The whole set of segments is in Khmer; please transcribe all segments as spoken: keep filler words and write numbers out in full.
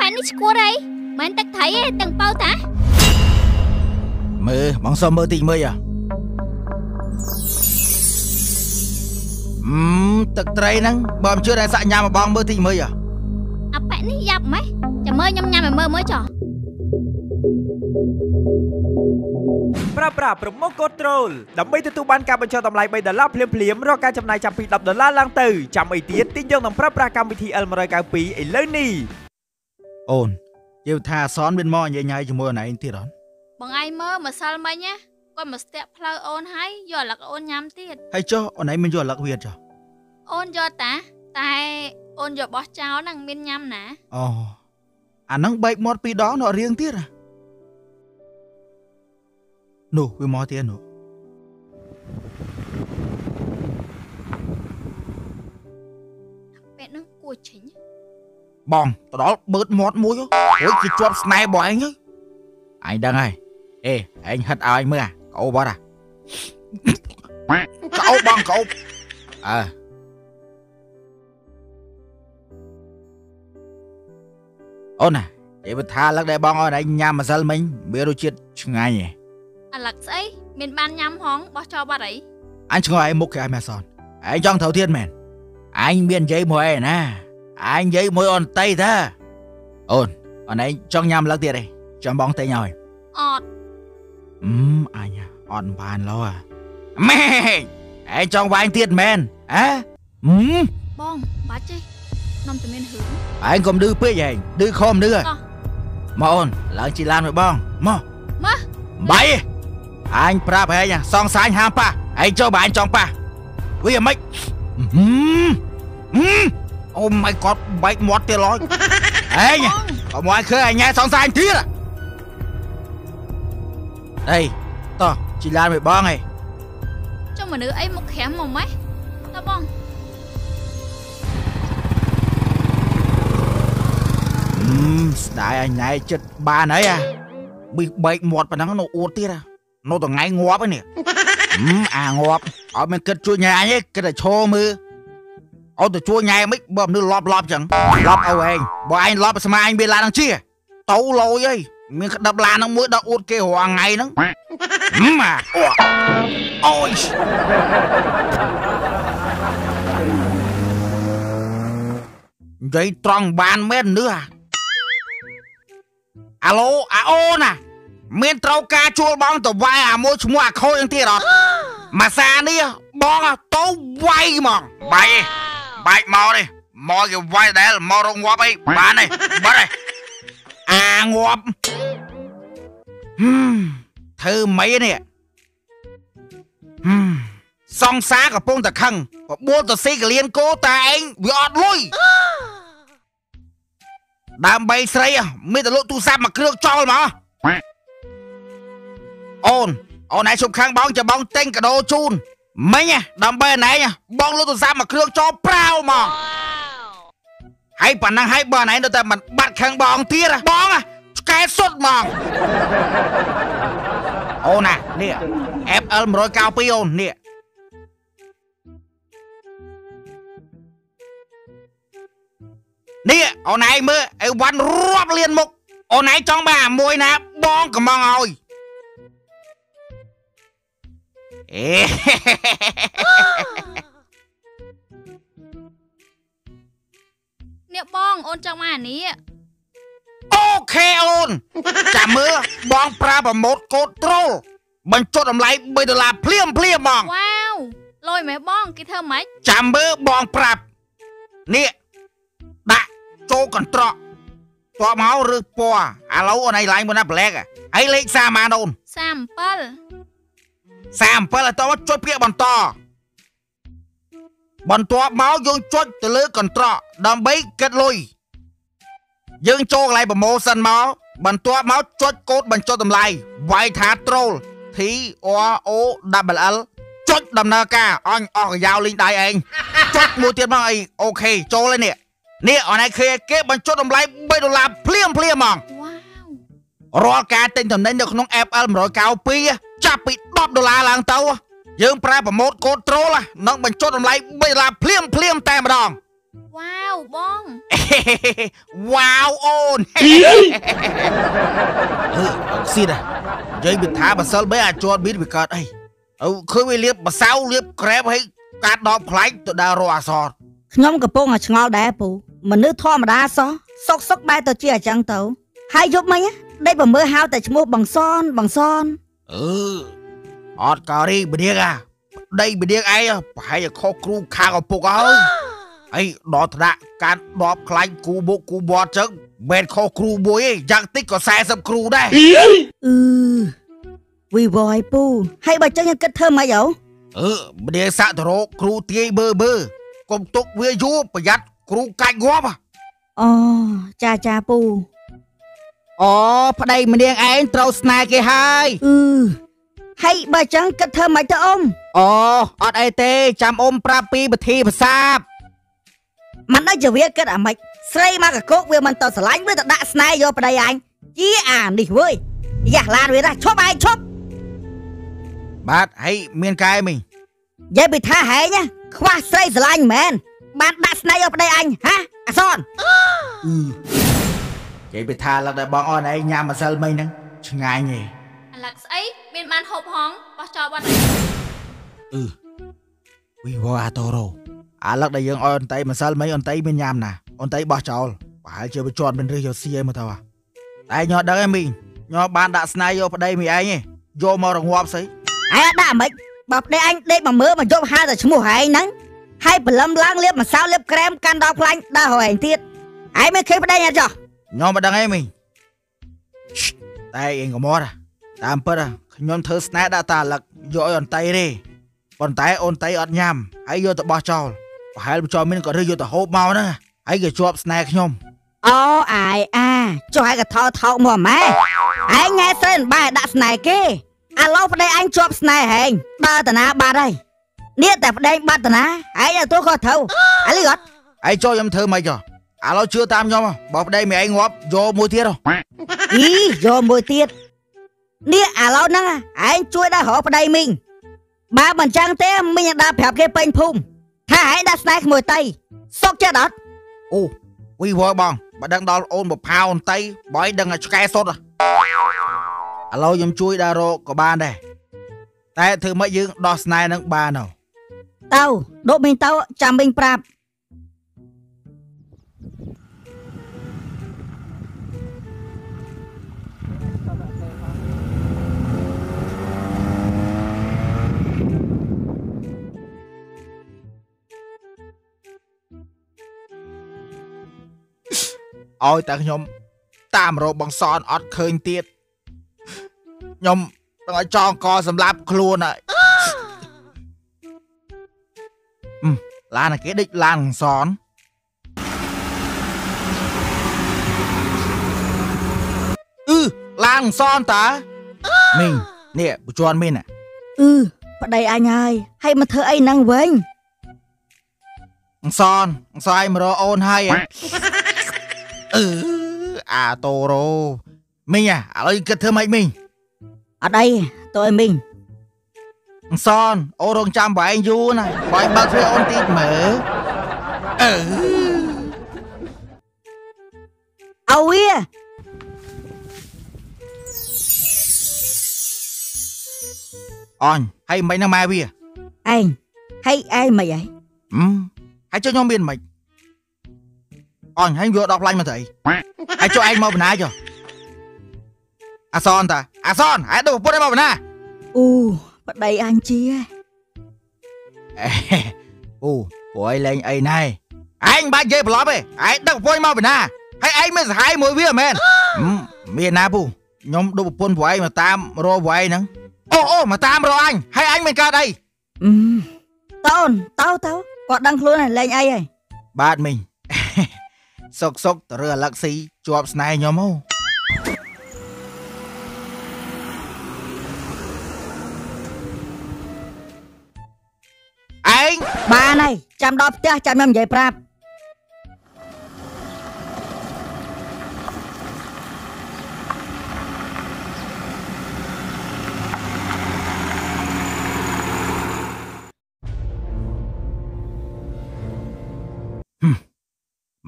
bạn đi qua đây mình tắt thấy từng bao ta mơ bằng sao mơ tình mơ à ừm tật trai năng bom chưa đang xạ nhà mà bom mơ tình mơ à à bạn đi dập mấy chả mơ nhâm nhâm mà mơ mới trò ប្រើប្រាស់ប្រម៉ូកូដត្រូលដើម្បីទទួលបានការបញ្ចុះតម្លៃ 3 ដុល្លារភ្លាមៗរកការចំណាយចាប់ពី 10 ដុល្លារឡើងទៅចាំអីទៀតទីយើងនឹងប្រើប្រាស់កម្មវិធី L one ninety two ឥឡូវនេះអូនយើងថាអសនមានមកញ៉ៃញ៉ៃជាមួយអូនឯងទៀតអត់បងឯងមើលម្សិលមិញណាគាត់មកស្ទាក់ផ្លូវអូនហើយយកអាលឹកអូនញ៉ាំទៀតហើយចុះអូនឯងមានយកអាលឹកវាចុះអូនយកតាតែអូនយកបោះចោលហ្នឹងមានញ៉ាំណាអូអាហ្នឹងបែកមាត់ពីរដងនៅរៀងទៀតនោះវាមកទៀតនោះពេលនោះគួរចេញបងទៅដល់បឺតមាត់មួយអូយគេជាប់ស្នេហ៍បងឯងអញដឹងហើយអេឯងហិតឲ្យមើលកោបអត់កោបងកោអើអូនណានិយាយថាលឹកដែលបងឲ្យឯងញ៉ាំម្សិលមិញមានរសជាតិឆ្ងាញ់ហ៎អាលឹកស្អីមានបានញ៉ាំហងបោះចោលបាត់អីអញឆ្ងល់ឯងមុខគេឲ្យមែនសនឯងចង់ត្រូវទៀតមែនអញមាននិយាយមួយឯណាអញនិយាយមួយអូនតៃតាអូនអូនឯងចង់ញ៉ាំលឹកទៀតទេចាំបងតែញឲ្យអត់អឺអញអត់បានលោម៉ែឯងចង់វាយទៀតមែនហ៎បងបាច់ទេនំតែមានហឺឯងកុំឌឺពេកឯងឌឺខំឌឺមកអូនឡើងជិះឡានមួយបងមកមកបាយអញប្រាប់ឯងសងសាញហាមប៉ះឯងចូលបើអញចង់ប៉ះវាមិនអូ my god បែកមាត់ទៀតឡើយឯងកុំឲ្យឃើញអញញ៉ែសងសាញទៀតអីតោះជិះឡានមួយបងឯងចុះមនុស្សអីមកក្រាំមកម៉េចតើបងអឺស្ដាយអញញ៉ែចិត្តបានហើយអាប៊ីបែកមាត់ប៉ុណ្ណឹងនៅអួតទៀតនៅតថ្ងៃងាប់ហ្នឹងនេះអាងាប់អត់មានគិតជួយញ៉ែអញទេគិតតែឈរមើលអត់ទៅជួយញ៉ែមិនបើមនុស្សលប់លប់ចឹងលប់ឲ្យឯងបើឯងលប់ស្មាអញវាឡានហ្នឹងជាទៅលយអីមានក្តាប់ឡានហ្នឹងមួយដល់អួតគេរាល់ថ្ងៃហ្នឹងម៉ាអូយនិយាយត្រង់បានមែននឿអាឡូអាអូណាមានត្រូវការជួលបងទៅវាយអាមួយឈ្មោះអាខូចហ្នឹងទៀតអត់មួយសានេះបងទៅវាយហ្មងបាយបែកមកនេះមកគេវាយដែលមករងងាប់អីបានទេបាត់ហើយអាងាប់ធ្វើម៉េចនេះសង្សារកំពុងតែខឹងបបួលទៅស៊ីកលៀនគោតែឯងវាអត់លុយដើម្បីស្រីមានតែលក់ទូរស័ព្ទមួយគ្រឿងចោលមកអូនអូនឯងជុំខាងបងចាំបងទិញកាដូជូនមិញដើម្បីណែបងលក់ទូរស័ព្ទមួយគ្រឿងចោលប្រាវមកហើយប៉ណ្ណឹងហើយបើណែនៅតែមិនបាត់ខាងបងទៀតបងឆ្កែសុទ្ធហ្មងអូនណានេះ F L one ninety two អូននេះនេះអូនឯងមើលអីវ៉ាន់រាប់លានមុខអូនឯងចង់បានអាមួយណាបងកំងឲ្យអេនេះបងអូនចង់មកអានេះអូខេអូនចាំមើលបងប្រើប្រម៉ូតកូដត្រូលបញ្ចុះតម្លៃ3ដុល្លារភ្លាមភ្លាមបងវ៉ាវលុយមែនបងគេធ្វើម៉េចចាំមើលបងប្រាប់នេះដាក់ចូលកន្ត្រកតបមកឬពណ៌ឥឡូវអូនឯងឡាញមួយណាប្លែកហើយលេខសាម៉ានអូនសាម7 សាម7ឲ្យតចុចពាក្យបន្តបន្ទាប់មកយើងចុចទៅលើកន្ត្រកដើម្បីគិតលុយយើងចូលកន្លែងប្រម៉ូសិនមកបន្ទាប់មកចុចកូដបញ្ចុះតម្លៃវាយថាត្រូល T R O L L ចុចដំណើរការអញអស់កាយ៉ាវលេងដៃឯងចុចមួយទៀតមកអីអូខេចូលហើយនេះនេះអូនឯងឃើញគេបញ្ចុះតម្លៃ3ដុល្លារភ្លាមភ្លាមហ្មងរាល់ការទិញតំណែងនៅក្នុង F L one ninety two ចាប់ពី10ដុល្លារឡើងទៅយើងប្រើប្រម៉ូតកូដត្រូលនឹងបញ្ចុះតម្លៃ3ដុល្លារភ្លាមភ្លាមតែម្ដង Wow បងវ៉ាវអូនអឺអត់ស៊ីដែរនិយាយពីថាបើសិលបីអាចជាប់មានវាកើតអីអូឃើញវាលៀបម្សៅលៀបក្រែបឲ្យកាត់ដបខ្លាញ់ទៅដល់រកអសរខ្ញុំកំពុងតែឆ្ងល់ដែរពូមនុស្សធម្មតាសោះសុកសុកបែរទៅជាអញ្ចឹងទៅហើយយប់មិញដេកបើមើលហៅតែឈ្មោះបងសនបងសនអឺអត់ការីបដៀងអាប្តីបដៀងឯងប្រហែលជាខុសគ្រូខាងឪពុកហើយអីដល់ថ្នាក់កាត់ដបខ្លាញ់គូបុកគូបត់ចឹងមិនខុសគ្រូមួយឯងយ៉ាងតិចក៏សែសិបគ្រូដែរអឺវីវ៉យពូហើយបើចឹងគិតធ្វើម៉េចអូអឺបដៀងសាក់តរោគ្រូទាយបើបើកុំទុកវាយូរប្រយ័ត្នគ្រូកាច់ងាប់អូចាចាពូអូប្តីម្នាងឯងត្រូវស្នេហ៍គេហើយអឺហើយបើចឹងគិតធ្វើម៉េចទៅអ៊ំអូអត់អីទេចាំអ៊ំប្រាប់ពីពិធីភាសាបមិនដឹងជាវាគិតអាម៉េចស្រីមកកកវាមិនទៅស្រឡាញ់វាទៅដាក់ស្នេហ៍យកប្តីអញជាអានេះវើយយ៉ាឡានវាណាឈប់ឯងឈប់បាទហើយមានកែមិញនិយាយពីថាហែងខ្វះស្រីស្រឡាញ់មែនបានដាក់ស្នេហ៍យកប្តីអញហ៎អាសនអឺនិយាយពីថាឡឹកដែលបងអូនឯងញ៉ាំម្សិលមិញហ្នឹងឆ្ងាញ់ហ៎អាឡឹកស្អីមានបានហូបហងបោះចោលបាត់អឺវីវ៉ាតូរ៉ូអាឡឹកដែលយើងអោយអន្តីម្សិលមិញអន្តីមានញ៉ាំណាអន្តីបោះចោលប្រហែលជាវាជាប់មានរឹសយកស៊ីអីមកទៅតែញ៉ោដឹងឯងមីងញ៉ោបានដាក់ស្នេហ៍យកប្តីមីឯងឯងយកមករងាប់ស្អីឯដាក់មិនបើប្តីអញដេកមកមើលមកយកហៅតែឈ្មោះហែងហ្នឹងហើយព្រលឹមឡើងលាបម្សៅលាបក្រែមកាន់ដល់ខ្លាញ់ដល់ហែងទៀតឯងមិនឃើញប្តីអត់ចុះញ៉ោមិនដឹងឯងមីងតែឯងកុំអត់តាមពិតខ្ញុំធ្វើស្នេហ៍ដាក់តាអាឡឹកយកឲ្យអន្តីទេប៉ុន្តែអូនតីអត់ញ៉ាំហើយយកទៅបោះចោលប្រហែលចោលមានក៏រើសយកទៅហូបមកហ្នឹងហើយក៏ជាប់ស្នេហ៍ខ្ញុំអូអាយអាចុះហើយក៏ថោថោកមកម៉ែឯងញ៉ែស្រីមិនបែរដាក់ស្នេហ៍គេឥឡូវប្តីអញជាប់ស្នេហ៍ហែងដើរតាណាបាត់ហើយនេះតែប្តីបាត់តាណាឯងទៅក៏ត្រូវឥឡូវអត់ឯងចូលខ្ញុំធ្វើម៉េចចុះឥឡូវជឿតាមខ្ញុំបើប្តីមីឯងងាប់យកមួយទៀតអីយកមួយទៀតនេះឥឡូវហ្នឹងឯងជួយដល់រកប្តីមីងបើមិនចឹងទេមីងដើរប្រាប់គេពេញភូមិថាឯងដាក់ស្នេហ៍ក្មួយតៃសុកចិត្តអត់អូវីវ៉យបងបើដឹងដល់អូនបផាអូនតៃបើឯងដឹងឲ្យឆ្កែសុតឥឡូវខ្ញុំជួយដល់រកក៏បានដែរតែធ្វើម៉េចយើងដោះស្នេហ៍នឹងបានទៅទៅដកមីងទៅចាំមីងប្រាប់ឲ្យតែខ្ញុំតាមរកបងសនអត់ឃើញទៀតខ្ញុំต้องឲ្យចងកសម្លាប់ខ្លួនហើយឡានគេដេកឡានសនអឺឡានសនតាមីងនេះបច្ចុប្បន្នមីងអឺប្តីអញហើយហើយមកធ្វើអីហ្នឹងវិញអង្សនអង្សយមករកអូនហើយអឺអាតូរ៉ូមីងឥឡូវគិតធ្វើម៉េចមីងអត់អីតើអីមីងអង្សនអូនរងចាំបែងយូរណាបើបើកទ្វារអូនតិចមើលអឺអោវាអញហើយមិនហ្នឹងម៉ែវាឯងហើយឯងមិនអីហឹមហើយចុះខ្ញុំមានមិនអញហើយយកដកផ្លាញ់មកទៅអីហើយចុះឯងមកបណ្ណាចុះអាសនតាអាសនហើយទៅប្រពន្ធឯងមកបណ្ណាអូប្តីអញជាអូព្រោះឯងលេងអីណែឯងបាច់និយាយប្រឡប់ទេឯងដឹកប្រពន្ធមកបណ្ណាហើយឯងមានសហាយមួយវាមែនមានណាពូខ្ញុំដឹកប្រពន្ធព្រោះឯងមកតាមរកព្រោះឯងហ្នឹងអូអូមកតាមរកអញហើយអញមិនកើតអីតូនតោទៅគាត់ដឹងខ្លួនហើយលេងអីហើយបាទមីងសុកសុកទៅរើអាឡឹកស៊ីជាប់ស្នេហ៍ខ្ញុំហ៎ឯងបានហើយចាំដល់ផ្ទះចាំខ្ញុំនិយាយប្រាប់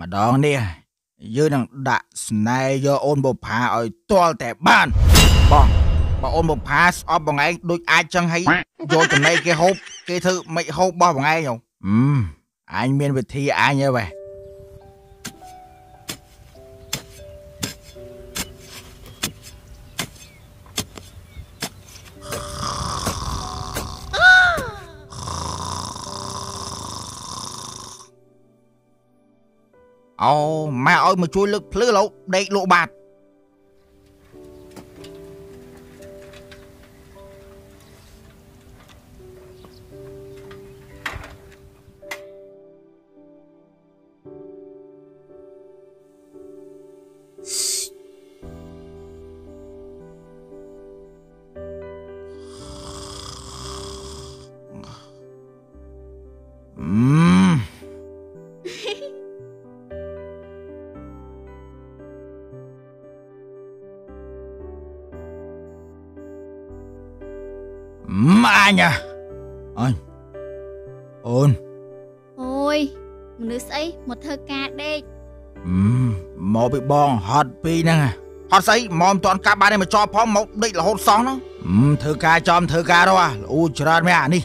đòn nè dư năng đã này do ôn bộ phá ở toal tẻ ban bong bà ôn bộ phá ở bằng ấy đôi ai chẳng hay vô trong đây cái hộp cái thứ mấy hộp bao bằng ấy không ừm anh miên về thi ai như vậy Ồ, mà ơi mà chui lực phứ lâu đầy lộ bạt. Ừm. Mà nha ôi ôn ôi nữ sĩ một thơ ca đê ừm mò bị bong hot pi nè hot sấy mòm toàn cả ba này mà cho phó một định là hot sóng đó ừm thơ ca cho thơ ca đâu à u trời mẹ à đi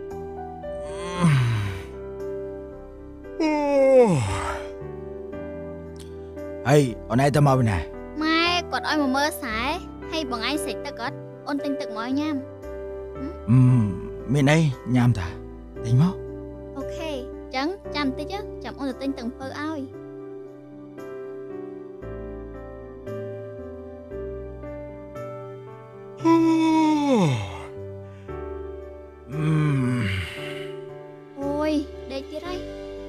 hey ở đây tao mò bên này mai còn ơi mà mơ sải hay bọn anh sẽ tao cất ôn tinh tự mọi nham ừm bên đây nham ta tính máu ok chẳng chăm tí chứ chăm ôn được tinh từng phơ ơi ừm ôi đây kia đây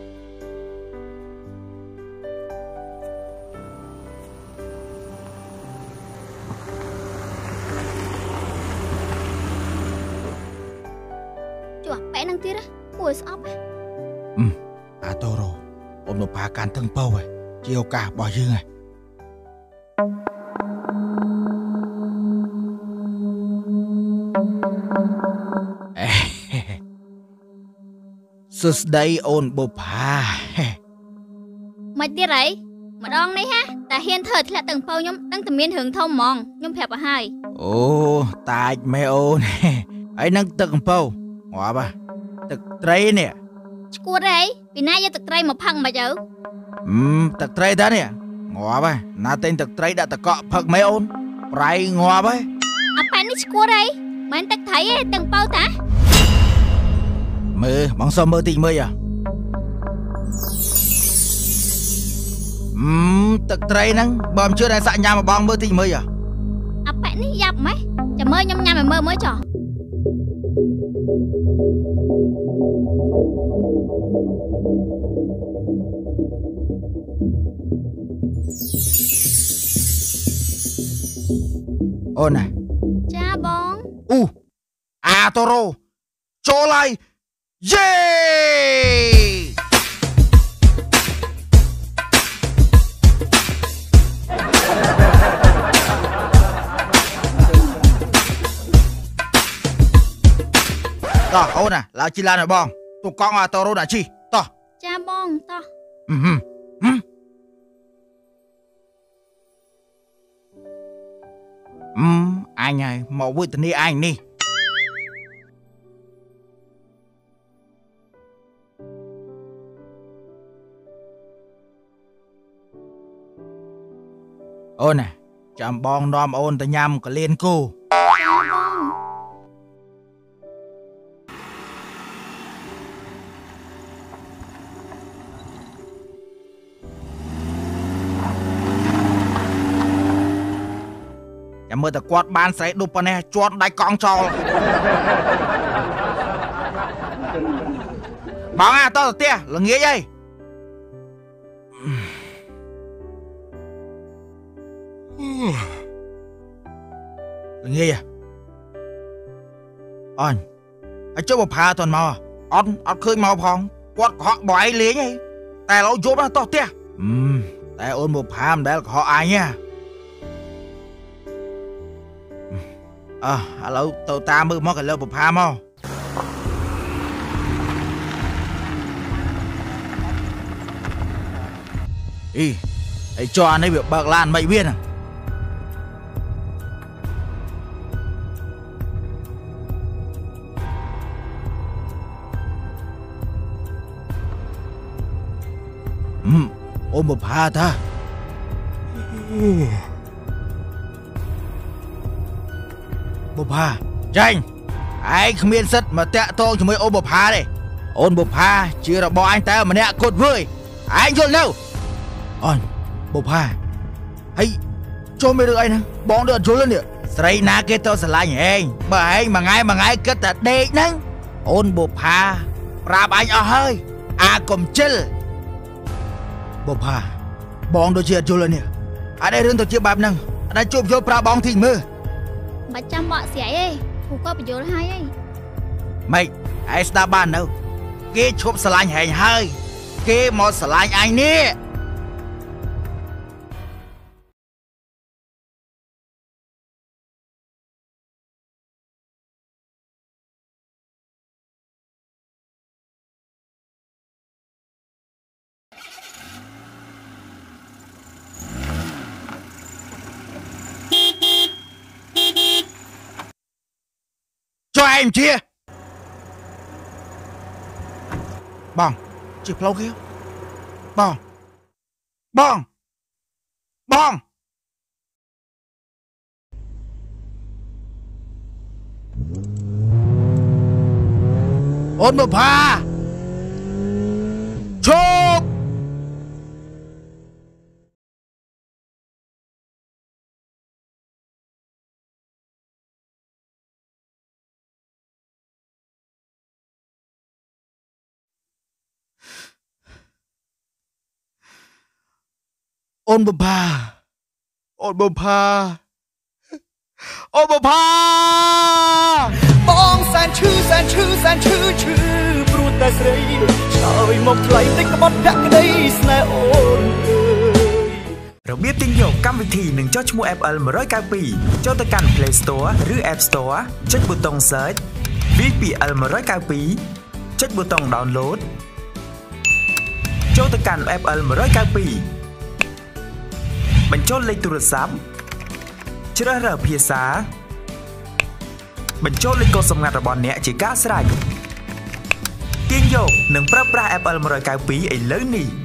chùa bé năng tiết á mùi sọp á ừm à tô rồi ôm một bà can thân bầu rồi chiều cả bỏ dư này sứt đây ôn bộ bà mày tiết đấy mà đong đấy ha ta hiên thời thì là từng phâu nhóm đang tầm miên hưởng thông mòn nhóm phẹp ở hai ô ta mẹ ôn ấy nâng từng bầu ngõ bà tực trây nè cua đấy vì nay giờ tực tray một phăng mà chứ ừm tực trây đó nè ngõ bà na tên tực trây đã tực cọ phật mấy ôn ray ngõ bà à bạn đi cua đấy mà anh tực thấy từng bao ta mơ bằng sao mơ tình mơ à ừm tực trây nâng bom chưa đang xạ nhà mà bom mơ tình mơ à à bạn đi dập mấy chả mơ nhom nham mà mơ mới trò ôn này cha bóng u à toro cho lại yeah to ôn à là chi lan rồi bong tụi con à toro đã chi to cha bóng to ừ ừ ừ ừm anh này màu vui tình đi anh đi ôn nè chăm bong đom ôn ta nhầm có liên cô cha bóng chăm mơ ta quát ban sẽ đục vào nè chuột đáy con cho bóng à to tia là nghĩa đây là nghĩa à anh anh chưa một pha toàn màu à anh anh khơi màu phong quát họ bỏ ai lý nhỉแต่เราโยบนะต่อเตี้ยอืมแต่โอนบุพามได้ขออายเนี่ยอ่ะแล้วตัวตามือมอกันแล้วบุพามอ่ะ ý ấy cho anh ấy việc bạc lan mấy viên à ừ ôm một pha ta một pha tranh anh không yên sất mà tẹo to cho mới ôm một pha đây ôn một pha chưa là bỏ anh ta mà nè cột vơi anh vô đâu ôn một pha hay cho mấy đứa anh nè bóng được trốn lên nè sấy na cái tao sẽ lại anh mà anh mà ngay mà ngay kết là đệ nắng ôn một pha ra anh ở hơi à cầm chân một pha bóng đôi chia trốn lên nè ở đây rừng tôi chia bạp nâng đã chụp vô pra bóng thì mưa mà chăm bọ xẻ ấy cũng có bị vô hai ấy mày ai đã bàn đâu cái chụp sẽ lại hành hơi cái một sẽ lại anh nè cho em chia bong chụp lâu kia bong bong bong ôn một pha chụp ôn bờ pha ôn bờ pha ôn bờ pha បងសែនឈឺសែនឈឺសែនឈឺឈឺព្រោះតែស្រីឆ្លើយមកថ្លៃតិចក្បត់ភក្តីស្នេហ៍អូនអើយរបៀបទិញយកកម្មវិធីនឹងចុះឈ្មោះ Apple một chín haiចូលទៅកាន់ Play Store ឬ App Store ចុចប៊ូតុង Search វាយពី L một chín haiចុចប៊ូតុង Download ចូលទៅកាន់ Apple một chín haiបញ្ចូលលេខទូរស័ព្ទជ្រើសរើសភាសាបញ្ចូលលេខកូដសម្ងាត់របស់អ្នកជាការស្រេចទាញយកនិងប្រើប្រាស់ Apple một chín haiឥឡូវនេះ